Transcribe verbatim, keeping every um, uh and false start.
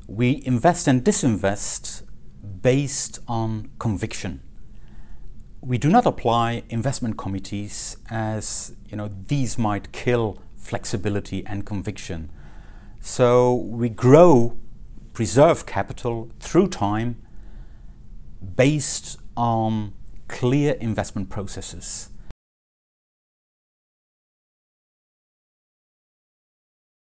We invest and disinvest based on conviction. We do not apply investment committees as, you know, these might kill flexibility and conviction. So we grow, preserve capital through time based on clear investment processes.